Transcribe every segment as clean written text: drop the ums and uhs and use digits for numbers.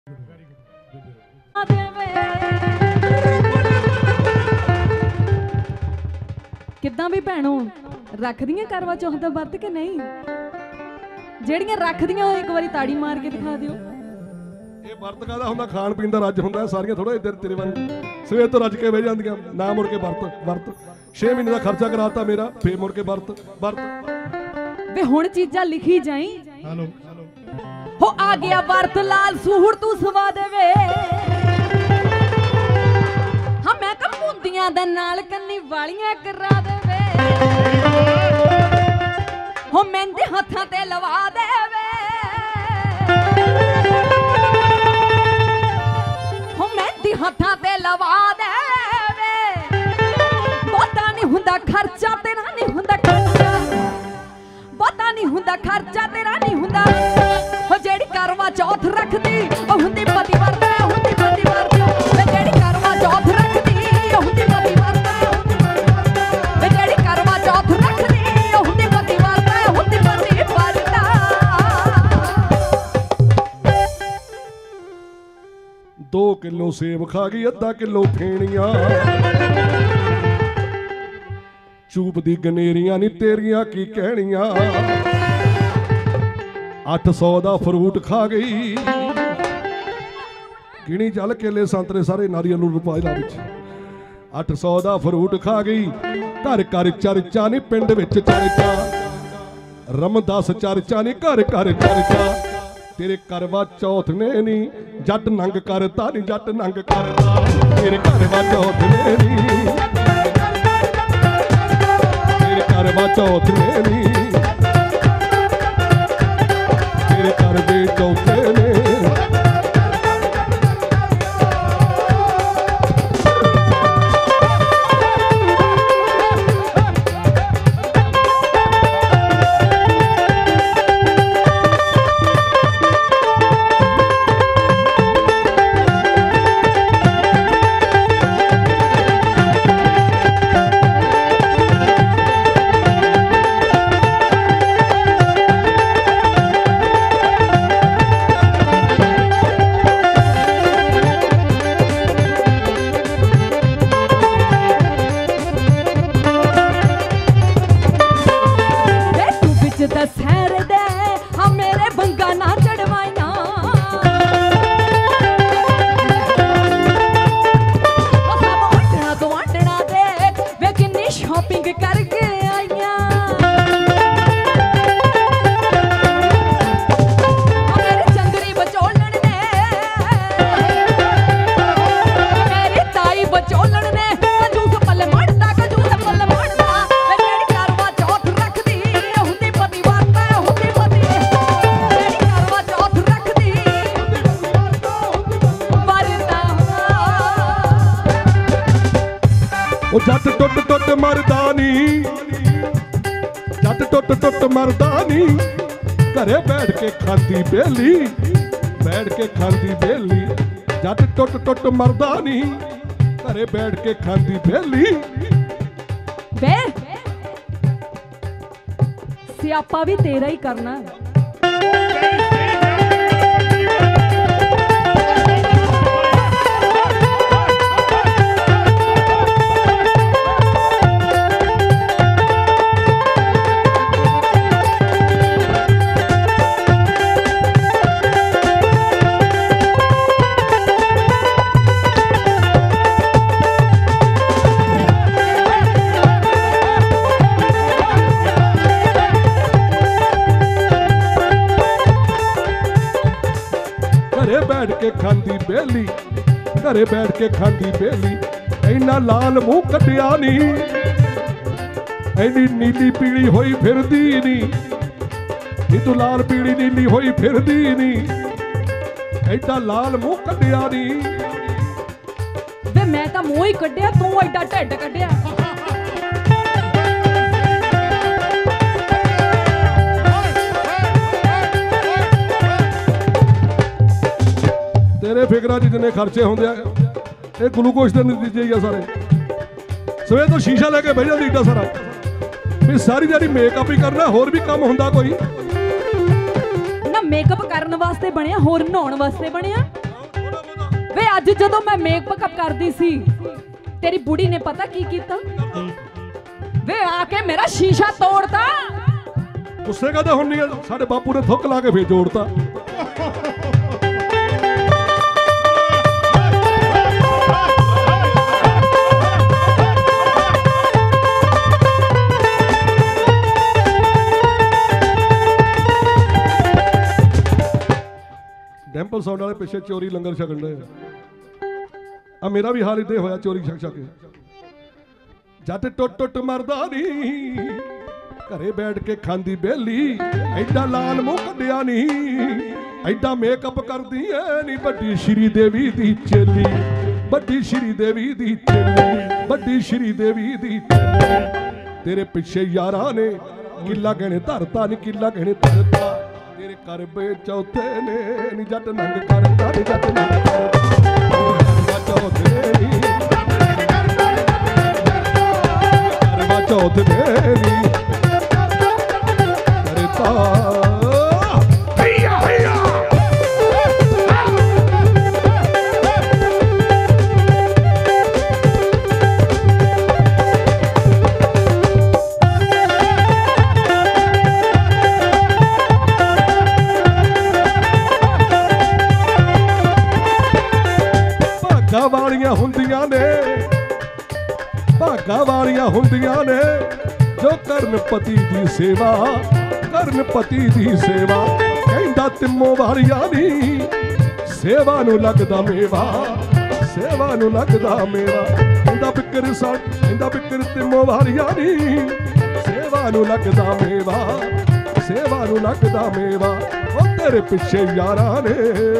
किद्दां भी भैनों रखदियां करवा चौथ दा वर्त कि नहीं? ਜਿਹੜੀਆਂ ਰੱਖਦੀਆਂ ਉਹ ਇੱਕ ਵਾਰੀ ਤਾੜੀ ਮਾਰ ਕੇ ਦਿਖਾ ਦਿਓ। ਇਹ ਵਰਤ ਕਾਹਦਾ ਹੁੰਦਾ? ਖਾਣ ਪੀਣ ਦਾ ਰੱਜ ਹੁੰਦਾ। ਸਾਰੀਆਂ ਥੋੜਾ ਇੱਧਰ ਤੇਰੇ ਵਾਂਗ ਸਵੇਰ ਤੋਂ ਰੱਜ ਕੇ ਬਹਿ ਜਾਂਦੀਆਂ, ਨਾ ਮੁੜ ਕੇ ਵਰਤ 6 ਮਹੀਨੇ ਦਾ ਖਰਚਾ ਕਰਾਤਾ ਮੇਰਾ, ਫੇਰ ਮੁੜ ਕੇ ਵਰਤ ਵੇ ਹੁਣ ਚੀਜ਼ਾਂ ਲਿਖੀ ਜਾਈ। ਹੈਲੋ ਹੋ ਆ ਗਿਆ ਵਰਤ ਲਾਲ ਸੂਹੜ ਤੂੰ ਸਵਾ ਦੇਵੇ। ਹਾਂ ਮੈਂ ਤਾਂ ਮੁੰਦੀਆਂ ਦੇ ਨਾਲ ਕੰਨੀ ਵਾਲੀਆਂ ਕਰਾ ਦੇਵੇ। ਹੋ ਮਹਿੰਦੀ ਹੱਥਾਂ ਤੇ ਲਵਾ ਦੇਵੇ। ਹੋ ਮਹਿੰਦੀ ਹੱਥਾਂ ਤੇ ਲਵਾ ਦੇਵੇ। ਬਹੁਤਾ ਨਹੀਂ ਹੁੰਦਾ ਖਰਚਾ ਤੇਰਾ, ਨਹੀਂ ਹੁੰਦਾ ਖਰਚਾ, ਬਹੁਤਾ ਨਹੀਂ ਹੁੰਦਾ ਖਰਚਾ ਤੇਰਾ, ਨਹੀਂ ਹੁੰਦਾ। ਹੋ ਜਿਹੜੀ ਕਰਵਾ ਚੌਥ ਰੱਖਦੀ ਉਹ ਹੁੰਦੀ ਪਤੀ ਵਰਤ, ਹੁੰਦੀ ਪਤੀ ਵਰਤ। ਵੇ ਜਿਹੜੀ ਕਰਵਾ ਚੌਥ ਰੱਖਦੀ ਉਹ ਹੁੰਦੀ ਪਤੀ ਵਰਤ, ਹੁੰਦੀ ਪਤੀ ਵਰਤ। ਵੇ ਜਿਹੜੀ ਕਰਵਾ ਚੌਥ ਰੱਖਦੀ ਉਹ ਹੁੰਦੀ ਪਤੀ ਵਰਤ, ਹੁੰਦੀ ਪਤੀ ਵਰਤ। 2 ਕਿਲੋ ਸੇਬ ਖਾ ਗਈ, ਅੱਧਾ ਕਿਲੋ ਫੇਣੀਆਂ। ਚੂਪ ਦੀ ਗਨੇਰੀਆਂ ਨੀ ਤੇਰੀਆਂ ਕੀ ਕਹਿਣੀਆਂ। 800 ਦਾ ਫਰੂਟ ਖਾ ਗਈ। ਗਿਣੀ ਚੱਲ ਕੇਲੇ ਸੰਤਰੇ ਸਾਰੇ ਨਾਰੀਅਲ ਨੂੰ ਰੁਪਾਇਲਾ ਵਿੱਚ। 800 ਦਾ ਫਰੂਟ ਖਾ ਗਈ। ਘਰ ਘਰ ਚਰਚਾ ਨੀ ਪਿੰਡ ਵਿੱਚ ਚਰਚਾ। ਰਮਦਾਸ ਚਰਚਾ ਨੀ ਘਰ ਘਰ ਚਰਚਾ। ਤੇਰੇ ਕਰਵਾ ਚੌਥ ਨੇ ਨੀ ਜੱਟ ਨੰਗ ਕਰਤਾ, ਨੀ ਜੱਟ ਨੰਗ ਕਰਤਾ। ਤੇਰੇ ਕਰਵਾ ਚੌਥ ਨੇ ਨੀ, ਤੇਰੇ ਕਰਵਾ ਚੌਥ ਨੇ ਨੀ, ਤੇਰੇ ਕਰਵੇ ਚੌਥੇ ਨੇ। ਉਹ ਜੱਟ ਟੁੱਟ ਟੁੱਟ ਮਰਦਾ ਨੀ, ਜੱਟ ਟੁੱਟ ਟੁੱਟ ਮਰਦਾ ਨੀ। ਘਰੇ ਬੈਠ ਕੇ ਖਾਂਦੀ ਬੇਲੀ, ਬੈਠ ਕੇ ਖਾਂਦੀ ਬੇਲੀ। ਜੱਟ ਟੁੱਟ ਟੁੱਟ ਮਰਦਾ ਨੀ, ਘਰੇ ਬੈਠ ਕੇ ਖਾਂਦੀ ਬੇਲੀ। ਵੇ ਸਿਆਪਾ ਵੀ ਤੇਰਾ ਹੀ ਕਰਨਾ। ਬੈਠ ਕੇ ਖਾਂਦੀ ਬੇਲੀ, ਘਰੇ ਬੈਠ ਕੇ ਖਾਂਦੀ ਬੇਲੀ। ਇੰਨਾ ਲਾਲ ਮੂੰਹ ਕੱਢਿਆ ਨੀ, ਐਨੀ ਨੀਲੀ ਪੀਲੀ ਹੋਈ ਫਿਰਦੀ ਨੀ। ਨੀ ਤੂੰ ਲਾਲ ਪੀਲੀ ਨੀਲੀ ਹੋਈ ਫਿਰਦੀ ਨੀ। ਐਡਾ ਲਾਲ ਮੂੰਹ ਕੱਢਿਆ ਨੀ। ਵੇ ਮੈਂ ਤਾਂ ਮੂੰਹ ਹੀ ਕੱਢਿਆ, ਤੂੰ ਐਡਾ ਢਿੱਡ ਕੱਢਿਆ। ਤੇਰੇ ਫਿਕਰਾਂ 'ਚ ਜਿੰਨੇ ਖਰਚੇ ਹੁੰਦੇ ਆ ਇਹ ਗਲੂਕੋਜ਼ ਦੇ ਨਤੀਜੇ ਹੀ ਆ ਸਾਰੇ। ਸਵੇਰ ਤੋਂ ਸ਼ੀਸ਼ਾ ਲੈ ਕੇ ਬਹਿ ਜਾਂਦੀ ਏਡਾ ਸਾਰਾ ਵੀ ਸਾਰੀ ਦਿਹਾੜੀ ਮੇਕਅਪ ਹੀ ਕਰਨਾ, ਹੋਰ ਵੀ ਕੰਮ ਹੁੰਦਾ ਕੋਈ? ਨਾ ਮੇਕਅਪ ਕਰਨ ਵਾਸਤੇ ਬਣਿਆ, ਹੋਰ ਨਹਾਉਣ ਵਾਸਤੇ ਬਣਿਆ। ਵੇ ਅੱਜ ਜਦੋਂ ਮੈਂ ਮੇਕਅਪ ਕਰਦੀ ਸੀ तेरी बुढ़ी ने पता की कीता वे आके मेरा शीशा तोड़ता गुस्से कदे हुन्नी है साडे बापू ने थुक ला के फिर जोड़ता डैंपल साउंड वाले पिछे चोरी लंगर छकन दे आ मेरा भी हाल इदे होया चोरी छक छक जट टुट टुट मरदा नहीं घरे बैठ के खांदी बेली एडा लाल मुंह कड्डिया नहीं एडा मेकअप करदी है नी बड़ी श्री देवी दी चेली बड़ी श्री देवी दी चेली बड़ी श्री देवी दी चेली तेरे पिछे यारा ने किला गहने धरता नी किला गहने धरता तेरे कर बे चौथे ने नी जट नंग करता नी जट नंग करता चौथ मेरी करता हैया हैया भागा वालियां हुंदियां ने भागा वालियां हुंदियां ने जो करन पति दी सेवा करन पति दी सेवा कहंदा तिम्मो वालियां नी सेवा नू लगदा मेवा सेवा नू लगदा मेवा कहंदा बिकर सा कहंदा बिकर तिम्मो वालियां नी सेवा नू लगदा मेवा सेवा नू लगदा मेवा ओ तेरे पिछे यारा ने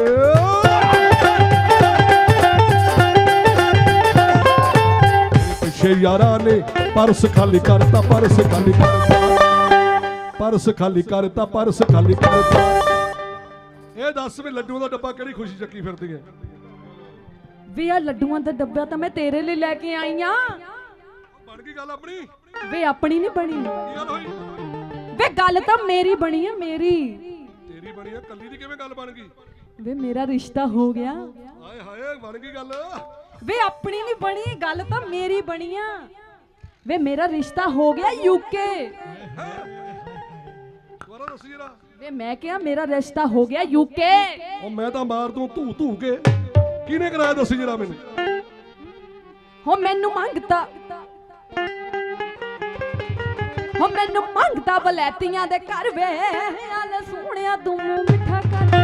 यारा ने परस खाली करता परस खाली करता परस खाली करता परस खाली करता ये दस भी लड्डू का डब्बा केड़ी खुशी चक्की फिरदी है वे आ लड्डूआं दा डब्बा तां मैं तेरे लिए लेके आई हां बन गई गल अपनी वे अपनी नहीं बनी की गल होई वे गल तां मेरी बनी है मेरी तेरी बनी है कल्ली दी किवें गल बन गई वे मेरा रिश्ता हो गया हाय हाय बन गई गल वे अपनी नहीं बनी गल तो मेरी बनी आ वे मेरा रिश्ता हो गया यूके वे मैं क्या मेरा रिश्ता हो गया यूके ओ मैं तो मार दूं तू तू के किने कराया दसी जरा मैनू हो मैनू मंगता हो मैनू मंगता बलैतियां दे घर वे आले सोहणिया तू मिठा कर